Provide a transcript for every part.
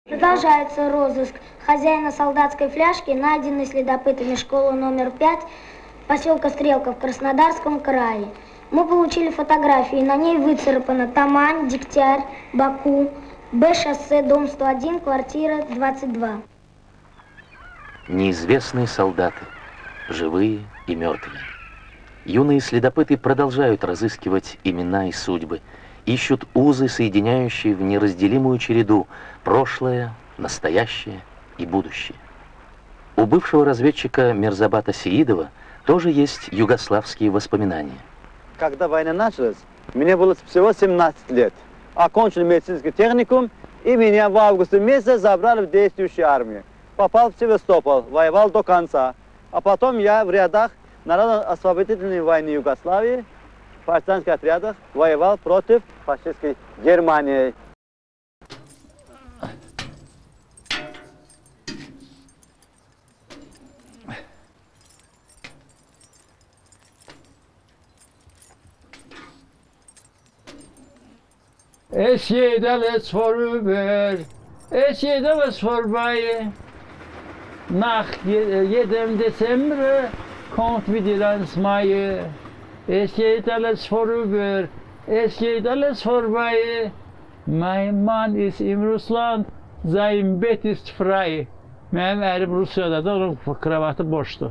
Продолжается розыск хозяина солдатской фляжки, найденной следопытами школы номер 5 поселка Стрелка в Краснодарском крае. Мы получили фотографии, на ней выцарапано Тамань, Дегтярь, Баку, Б-шоссе, дом 101, квартира 22. Неизвестные солдаты, живые и мертвые. Юные следопыты продолжают разыскивать имена и судьбы, ищут узы, соединяющие в неразделимую череду прошлое, настоящее и будущее. У бывшего разведчика Мирзабата Сеидова тоже есть югославские воспоминания. Когда война началась, мне было всего 17 лет. Окончил медицинский техникум, и меня в августе месяце забрали в действующую армию. Попал в Севастополь, воевал до конца. А потом я в рядах Народно-освободительной войны Югославии, в партизанских отрядах, воевал против фашистской Германии. Esjedales forüber, esjedales vorbei. Nach jedem Dezember kommt wieder ins Mai. Es geht alles vorüber, es geht alles vorbei. Mein Mann ist in Russland, sein Bett ist frei. Mənim ərim Rusiyada da, onun kravatı boşdur.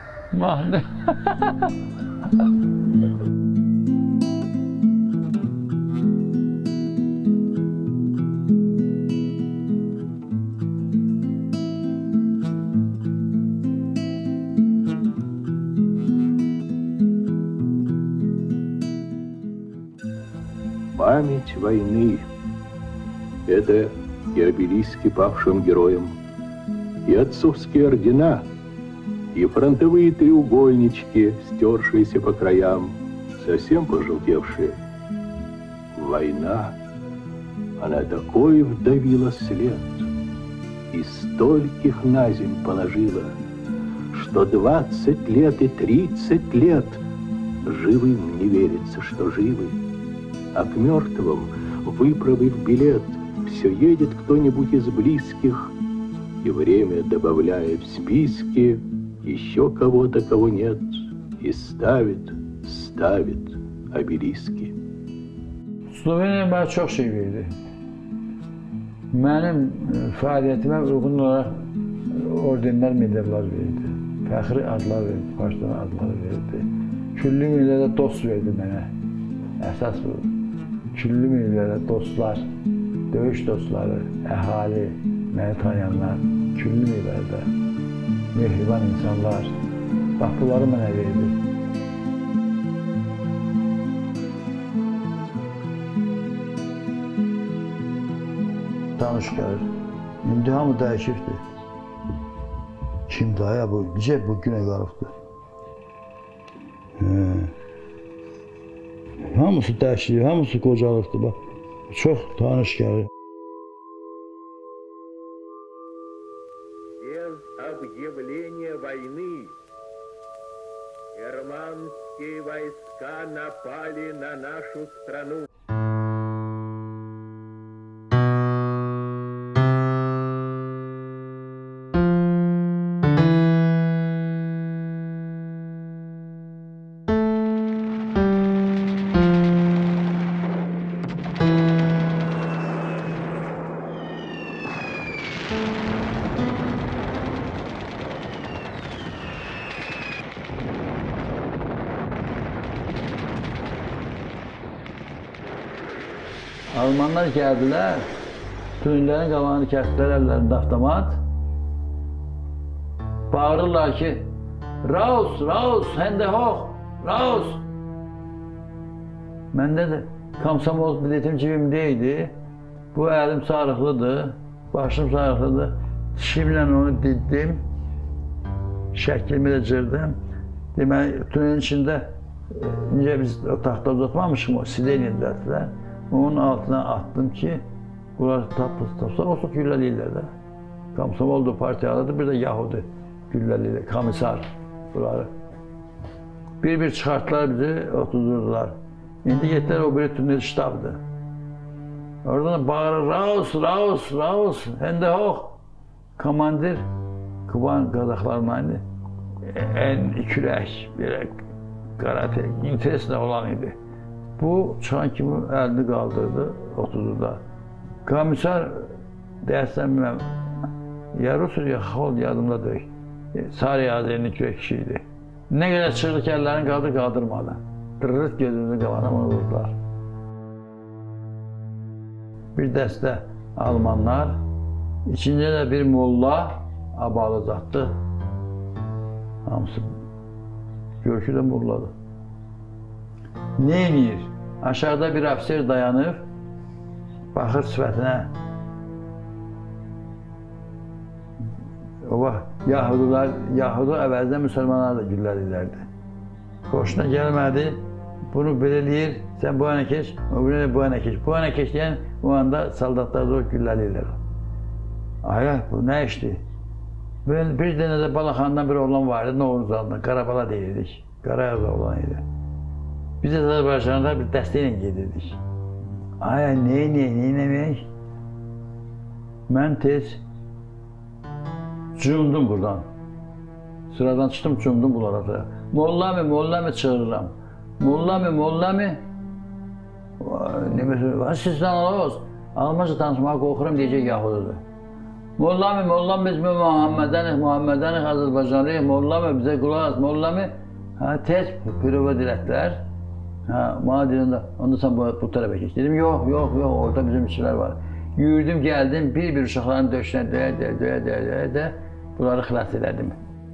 Память войны – это и обелиски павшим героям, и отцовские ордена, и фронтовые треугольнички, стершиеся по краям, совсем пожелтевшие. Война, она такой вдавила след, и стольких на земь положила, что 20 лет и 30 лет живым не верится, что живы. А к мертвым, выправив билет, все едет кто-нибудь из близких, и время добавляет в списки еще кого-то, кого нет, и ставит обелиски. Sloveniya bana çok şey verdi. Benim faaliyetime uygun olarak ordenler, medallar verdi. Fəxri adlar verdi, başdan adlar verdi. Küllü millete dost verdi bana. Əsas bu. Küllü millete dostlar, dövüş dostları, əhali, məni tanıyanlar, küllü millete mehriban insanlar. Bax, bunları mənə verdi. Tanış gəlir. İndi hamı dəyişibdir. Kim daya bu? Necə bu günə qalıbdır? Hamısı dəyişib, hamısı qocalıbdır. Bax, çox tanış gəlir. Без объявления войны германские войска напали на нашу страну. Almanlar gəldilər, tünellərin qabağını kəsdilər əllərində avtomat. Bağırırlar ki, Raus, Raus, Hände hoch, Raus! Məndə də komsomol biletim cibimdəydi. Bu əlim sarıqlıdır, başım sarıqlıdır. Dişimlə onu diddim, şəklimi də cırdım. Deməli, tünelin içində, necə biz o taxta uzatmamışıq, o silen edildilər. Onun altına attım ki, bunlar tapsa olsa gülləliyirlər də. Komsomoldur, partiyalıdır, bir də Yahudi gülləliyirlər, komissar bunları. Bir-bir çıxartdılar bizi, oturdurdular. İndi getdilər o biri tünel ştabdır. Oradan bağırır, Raus, Raus, Raus, Hände hoch. Komandir, Kuban qadaqlarla en kürək, belə karate, intereslə olan idi. Bu çıxan kimi əlini qaldırdı, oturdu da. Komissar deyəsən bilməm, ya Rusur, ya Xol yadımda deyil. Sarı Azərinin kürək kişi idi. Nə qədər çıxdı ki, əllərini qaldırmadı. Dırırıt gözümüzün qabağına onu vurdular. Bir dəstə Almanlar, İkinci də bir molla abalı zatdı. Hamısı görüşü də molladı. Neynir? Aşağıda bir ofisier dayanıb, baxır sifətinə. O vaxt Yahudu əvəzində müsəlmanlar da gülləlirlərdi. Xoşuna gəlmədi, bunu belə eləyir, sən bu yana keç, o birine bu yana keç. Bu yana keç deyən, o anda saldatlar zor gülləlirlər. Ay, bu nə işdir? Bir dənə də Balaxandan bir oğlan var idi, Novruz adında, Qarabala deyirdik. Qarayaz oğlan idi. Biz də Azərbaycanda bir dəstə ilə gedirdik. Ay, neyləmək? Mən tez cumdum buradan. Sıradan çıxdım, cumdum bunlara. Mollami çığırıram. Mollami. Sizdən olamaz. Almanca tanışmağa qorxuram deyəcək Yahududur. Mollami biz Muhammedənik, Azərbaycanlıyıq, Mollami bizə qulaq as, Mollami. Tez pirova dirətlər. Bana deyəndə, onda sən bu tərəfə keç. Dedim, yox, orada bizim işçilər var. Yürüdüm, gəldim, bir uşaqların döşünə döyə, bunları xilas elədim.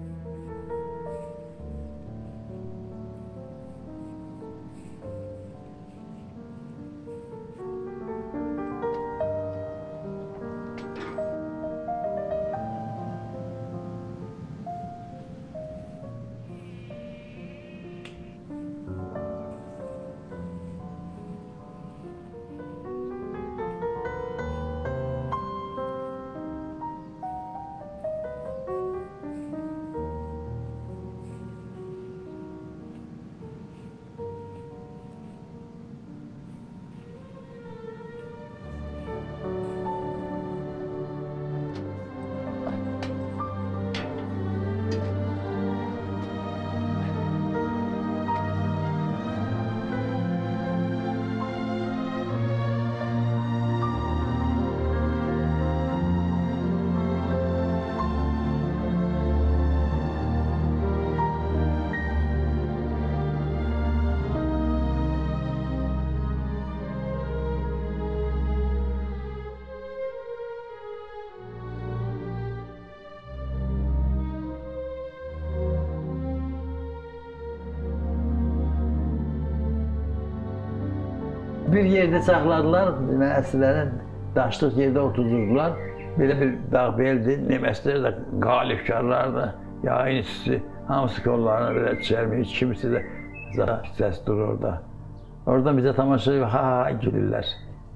Bir yerdə saxladılar, əsirləri daşlıq yerdə oturdurdular. Belə bir dağ beldi, Nemeslər də, qalibkarlar da, yayın işçisi, hamısı kollarına belə çərmir, kimisi də səs durur orada. Oradan bizə tamaşa edib, ha gülürlər.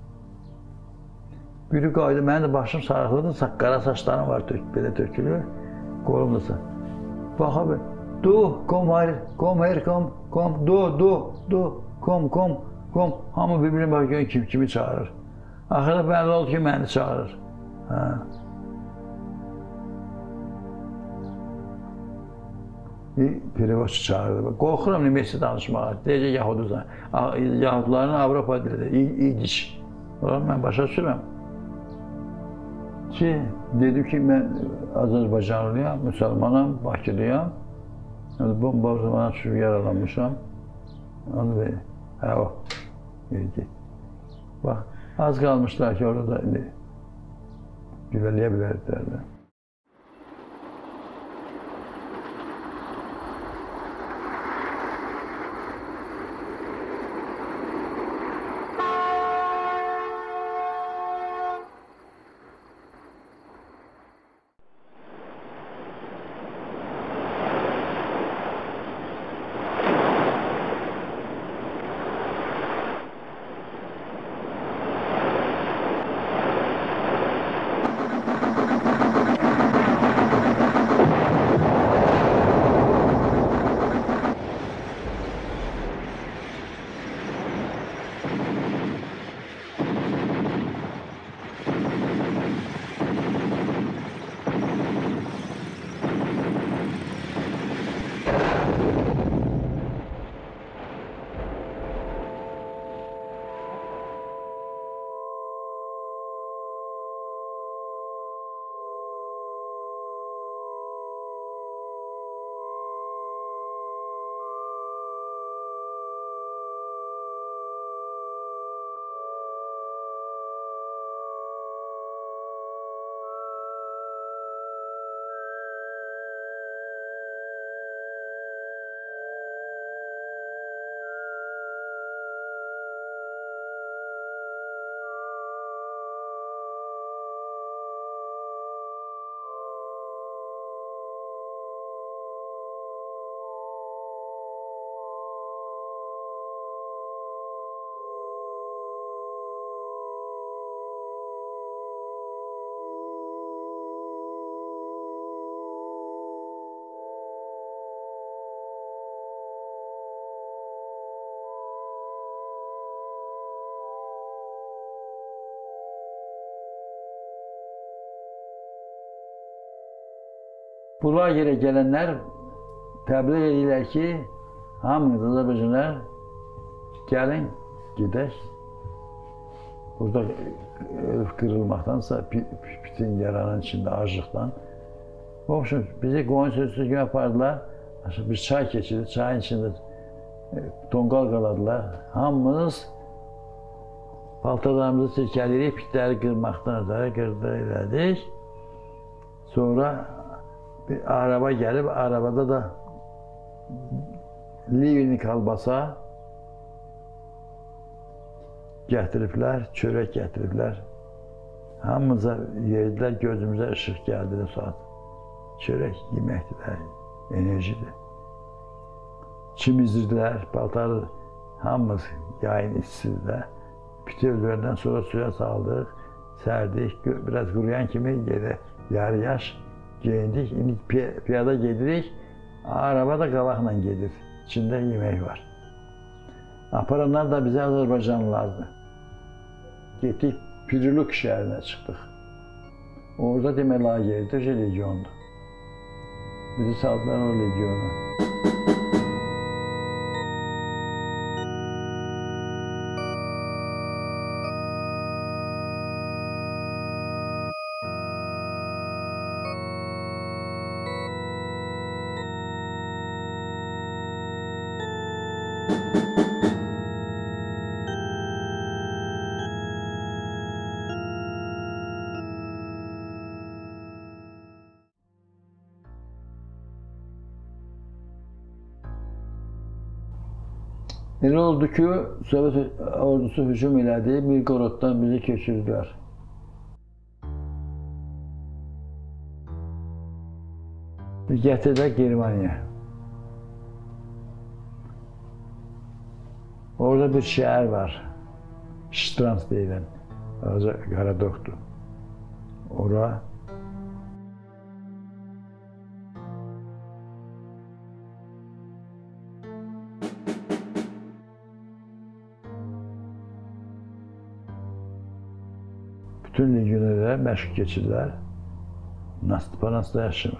Biri qaydı, mənim də başım sarıqlıdır, qara saçlarım var, belə tökülür, qolumdasa. Bax abi, kom her, kom. Hamı bir-birine bakıyor, kimi çağırır. Axırda bəlli oldu ki, məni çağırır. Perivaçı çağırdı. Qorxuram Nemesi danışmağa. Deyəcək Yahudusan. Yahuduların Avropa dilidir, İdiş. Mən başa düşürəm. Dedim ki, mən Azərbaycanlıyam, müsəlmanam, Bakılıyam. Bomba o zaman düşüb yaralanmışam. Onu verir. O. Bax, az qalmışlar ki, orada güvələyə bilərlər. Bu lagerə gələnlər təbliğ edirlər ki, hamınız Azərbaycanlar gəlin, gedək. Burada qırılmaqdansa, bütün yaranın içində acılıqdan. O üçün bizi qoyun sürüsü kimi apardılar. Bir çay keçirdi, çayın içində tonqal qaladılar. Hamımız paltarlarımızı çirkələyib, pitləri qırmaqdan ötərə elədik. Sonra bir araba gəlib, arabada da livni kalbasa gətiriblər, çörək gətiriblər. Hamımıza yerdilər, gözümüzə ışıq gəldi o saat. Çörək yeməkdir, enerjidir. Çimizdirdilər, paltarı hamımız yayın içsidir. Pütürlərdən sonra suya saldıq, sərdik, biraz quruyan kimi yarı yaş geyindik. İndi piyada gedirik, araba da qalaqla gedir, içində yemək var. Aparanlar da bizə Azərbaycanlılardır. Getdik, Pürülük şəhərinə çıxdıq. Orada demək lagerdir, legiondur. Bizi saldılar o legiona. Elə oldu ki, Sovet ordusu hücum elədi, Mirgoroddan bizi köçürdülər. Gətirdilər Germaniya. Orada bir şəhər var, Ştrans deyilən, Qaradokdur. Ora bütün legionerlərə məşq keçirlər. Nastapanasda yaşamır.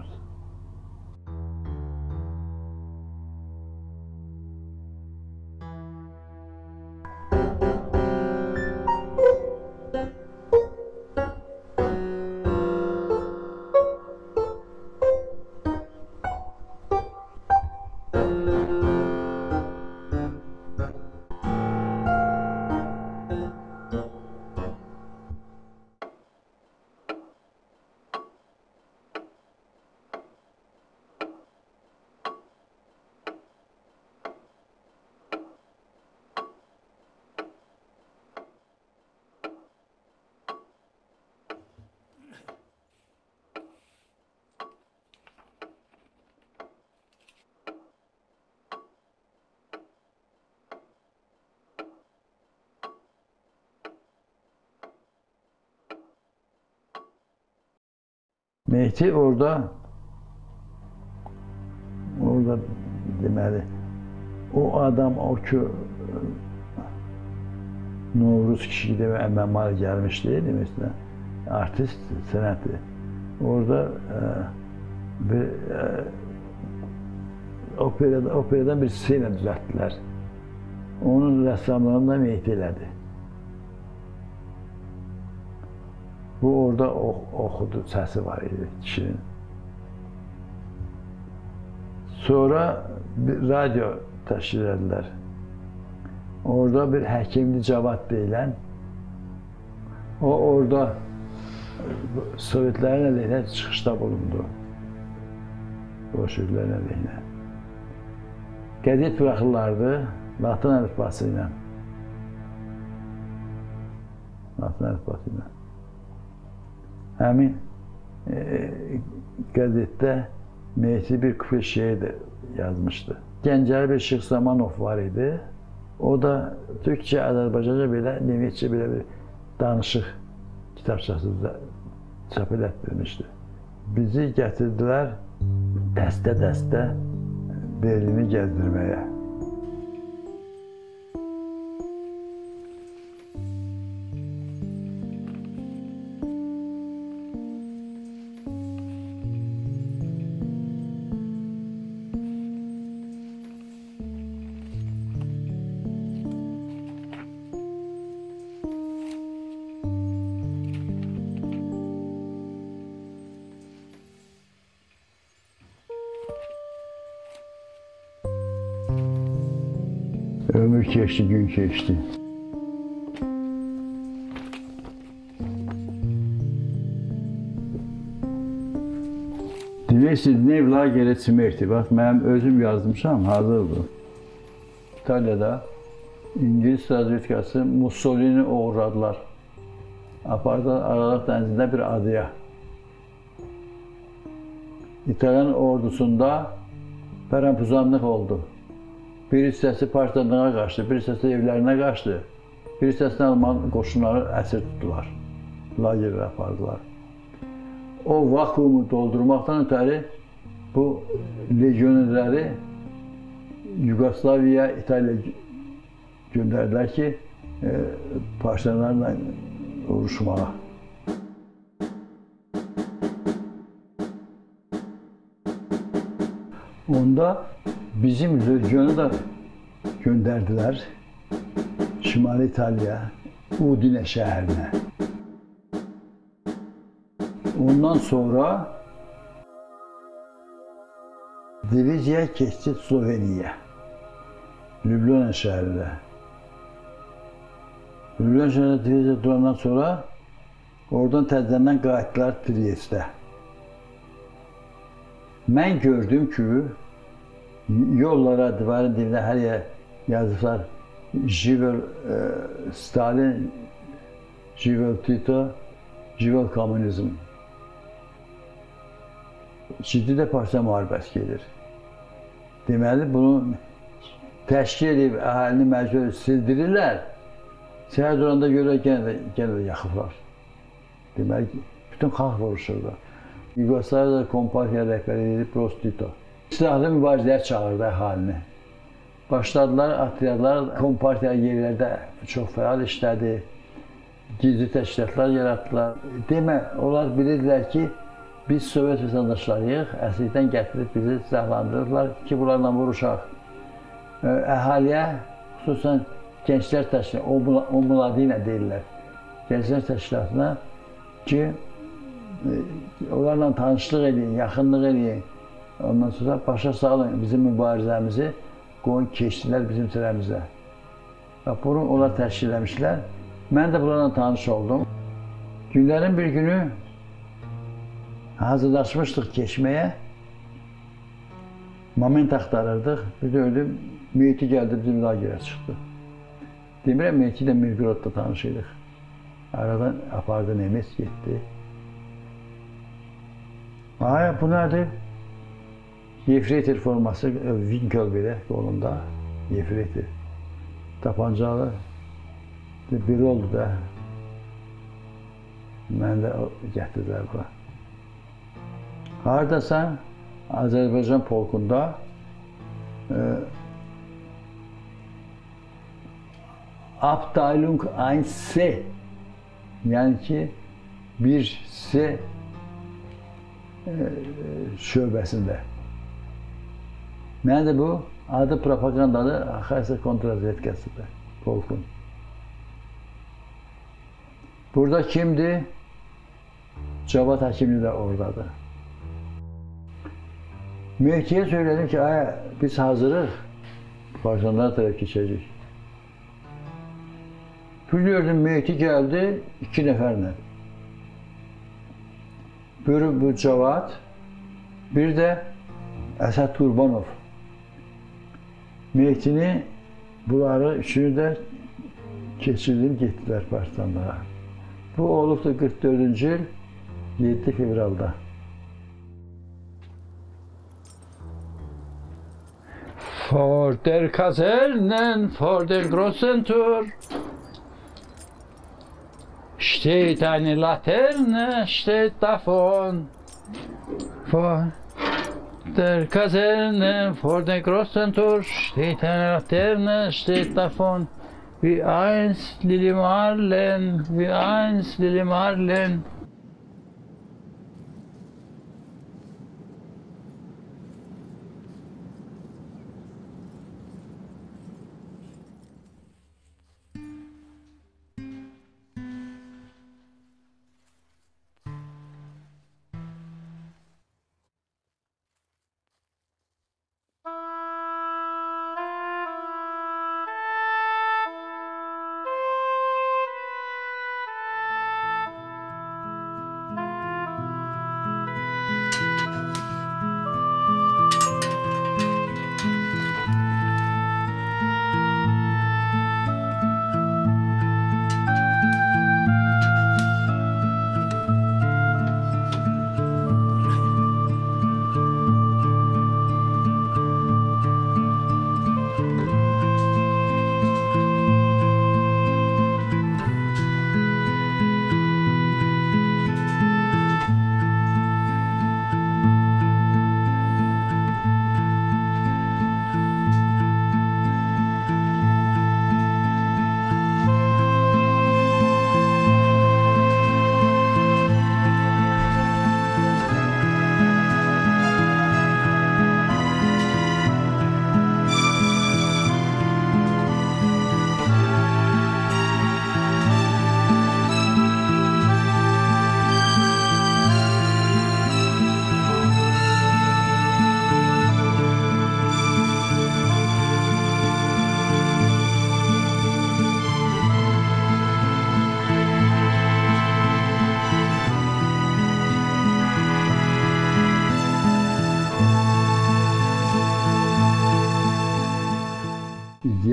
Mehdi orada deməli, o adam, o ki, Novruz kişi demək, əməmal gəlmişdi, demişlər, artist sənəti. Orada bir operadan bir scena düzəltdilər. Onun rəssamlarını da Mehdi elədi. Bu orada oxudu, səsi var idi kişinin. Sonra bir radyo təşkil edilər. Orada bir Həkimli Cavad deyilən, o orada Sovetlərin əleyhinə çıxışda bulundu. Bolşeviklərin əleyhinə. Qəzet buraxırlardı Latın əlifbası ilə. Latın əlifbası ilə. Həmin qəzetdə Mehdi bir küfür şeir də yazmışdı. Gəncəli bir Şeyx Zamanov var idi. O da Türkçə, Azərbaycanca belə, Nemetçə belə bir danışıq kitabçası çap elətdirmişdi. Bizi gətirdilər dəstə-dəstə Berlini gəzdirməyə. Ömür keçti, gün keçdi. Diversiv lageri Smerti. Bax, mənim özüm yazmışam, hazırdır. İtaliyada İngiliz razvedkası Mussolini uğradılar. Apardılar Aralıq dənizində bir adaya. İtalyan ordusunda pərəmpuzanlıq oldu. Bir hissəsi partisanlığa qaçdı, bir hissəsi evlərinə qaçdı, bir hissəsini Alman qoşunları əsir tutdular, lagerə apardılar. O vakuumu doldurmaqdan ötəri bu legionerləri Yugoslaviya, İtaliya göndərdilər ki, partisanlarla vuruşmağa. Onda bizim legionu da göndərdilər Şimali İtaliya, Udine şəhərinə. Ondan sonra diviziya keçdi Sloveniya, Ljubljana şəhərində. Ljubljana şəhərində diviziya durandan sonra oradan təzədən qayıtdılar Triestə. Mən gördüm ki, yollara, divarın dibinə hər yer yazıblar Jivel Stalin, Jivel Tito, Jivel Komünizm. Ciddi də partisan müharibəsi gedir. Deməli, bunu təşkil edib əhalini məcbur sildirirlər. Səhər duranda görə yenə də yaxıblar. Deməli, bütün xalq vuruşurdu. Yugoslaviyada Kompartiya rəhbəri edib Prostito. Silahlı mübarizəyə çağırdı əhalini. Başladılar, atriyadlar Kompartiya yerlərdə çox fəal işlədi. Gizli təşkilatlar yaratdılar. Demə, onlar bilirdilər ki, biz Sovet vətəndaşlarıyıq, əsrlikdən gətirib bizi silahlandırırlar ki, bunlarla vuruşaq. Əhaliyə, xüsusən gənclər təşkilatına, o Mladina deyirlər, gənclər təşkilatına ki, onlarla tanışlıq edin, yaxınlıq edin. Ondan sonra başa salın bizim mübarizəmizi, qoyun keçdilər bizim sırəmizə. Bunu onlar təşkil eləmişlər. Mən də bunlarla tanış oldum. Günlərin bir günü hazırlaşmışdıq keçməyə. Moment axtarırdıq. Bir də öyle Meyti gəldi bizim lagerə çıxdı. Demirəm, Meyti ilə Mirgrodda tanışıydıq. Aradan apardı Nemes getdi. Ay, bu nədir? Yefreiter forması, Winkel belə qolunda, Yefreiter. Tapancalı. Bir oldu da. Mən də gətirdilər bura. Haradasan? Azərbaycan polkunda Abteilung 1C, yəni ki, 1C şöbəsində. Məndə bu adı propagandadır, Xarsiya kontrazvedkasıdır, polkun. Burada kimdir? Cavad Həkimli də oradadır. Mehdiyə söylədim ki, biz hazırıq, partisanlara tərəf keçəcək. Bir gördüm, Mehdi gəldi 2 nəfərlə. Biri bu Cavad, bir də Əsəd Qurbanov. Mehdini, bunları üçünü də keçirdim, getdilər partisanlara. Bu olubdur 44-cü il 7 fevralda. For der Kasernen, vor den großen Tor, steht eine Laterne, steht davon. Vor der Kaserne, vor dem großen Tor, steht eine Laterne, steht davon. Wie einst Lili Marlen, wie einst Lili Marlen.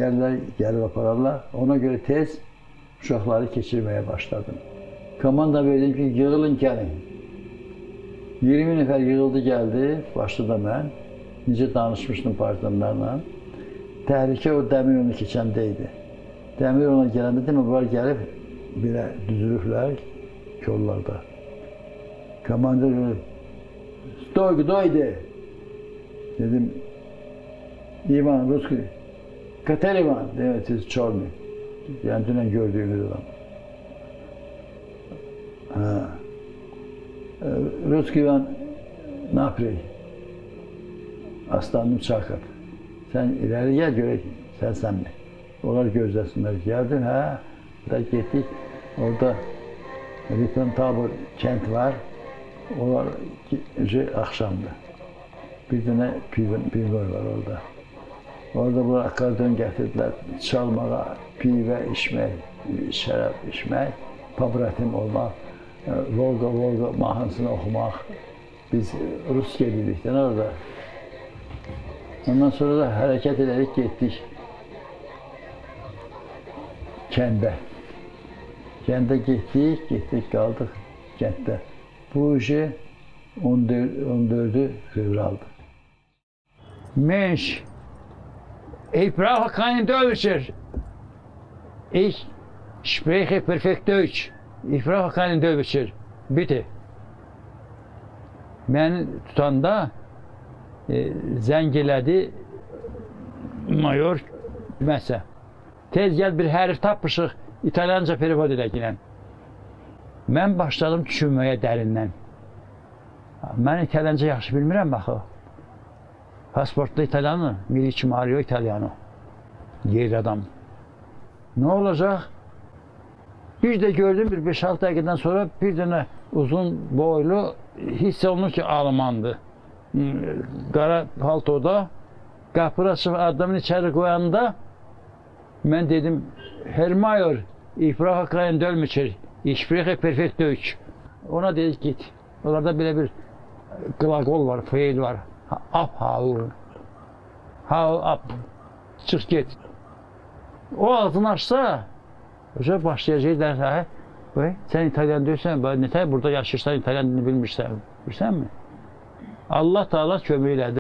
askerler gelip apararlar. Ona göre tez uşaqları keçirmeye başladım. Komanda verdim ki yığılın gelin. 20 nəfər yığıldı geldi, başta da mən. Necə danışmışdım partizanlarla. Təhlükə o dəmir yolunu keçəndəydi. Dəmir yoluna gələndə demə, bunlar gəlib belə düzülürlər yollarda. Komandir dedi, "Stoy, dedim, İvan, Ruski, Kater İvan, evet, siz Çorny. Yani dünən gördüğümüz adam. Ha. Ruski İvan, ne yapıyor? Aslanım Çakır. Sen ileri gel görək, sen mi? Onlar gözləsinlər. Geldin, ha? Da gittik. Orada Riton Tabor kent var. Onlar akşamdı. Bir tane pivor var orada. Orada bu akordeon getirdiler. Çalmağa, pive içmek, şərab içmek, pabratim olmak, Volga mahnısını okumak. Biz Rus gelirlikten orada. Ondan sonra da hareket ederek gittik. Kəndə getdik, qaldık kənddə. Bu işi 14'ü fevraldı. Mensch, ich brauche keinen Dolmetscher. Ich spreche perfekt Deutsch. Ich brauche keinen Dolmetscher. Bitte. Məni tutanda zəng elədi mayor məsə. Tez gəl bir hərif tapmışıq İtalyanca perevod edəkilən. Mən başladım düşünməyə dərindən. Mən İtalyanca yaxşı bilmirəm baxı. Pasportda İtalyanı, Milici Mario İtalyanı. Yer adam. Ne olacak? Bir de gördüm bir 5-6 dakikadan sonra bir tane uzun boylu hiss olunur ki Almandı. Qara paltoda qapı açıb adamın içeri koyanda mən dedim Herr Mayor, ich brauche keinen Dolmetscher, ich spreche perfekt Deutsch. Ona dedik git. Onlarda belə bir glagol var, feil var. Up, how up, çık git. O ağzını açsa, hocam başlayacaq dersə, sen İtalyan deyirsən, nətər burada yaşayırsan, İtalyan dilini bilmirsən mi? Allah Teala kömək elədi.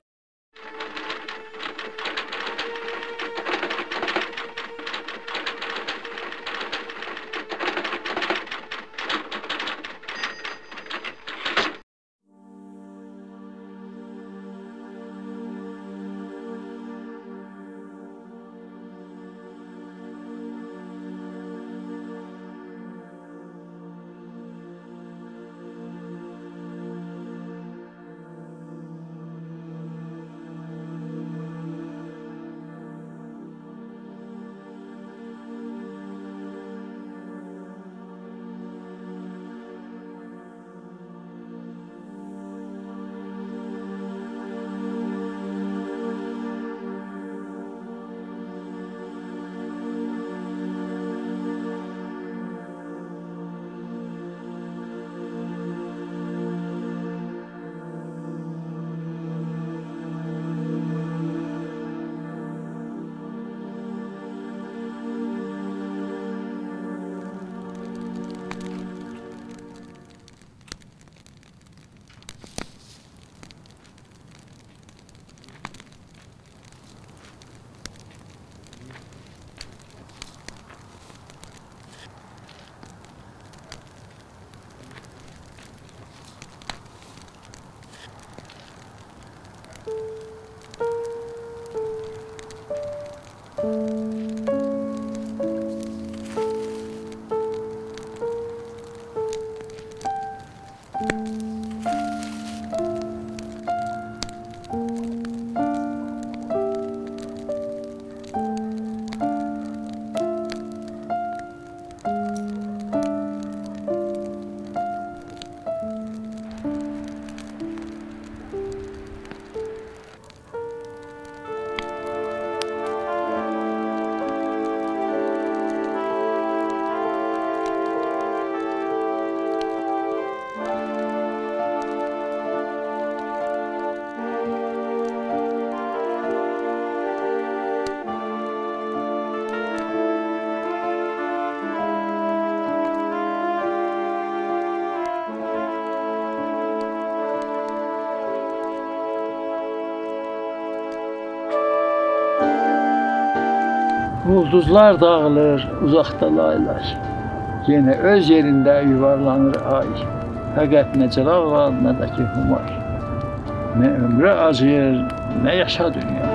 Ulduzlar dağılır uzaqda laylay. Yenə öz yerində yuvarlanır ay. Fəqət nə cəlal var, nə də ki humar. Nə ömrə acıyır, nə yaşa dünya.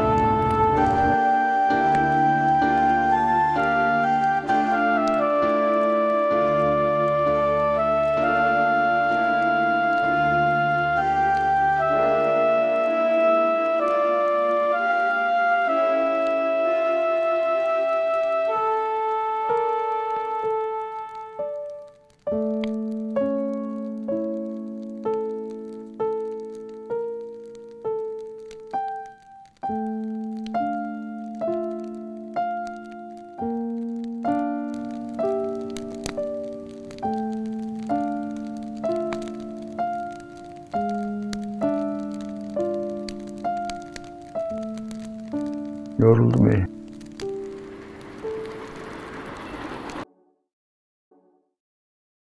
Yoruldum.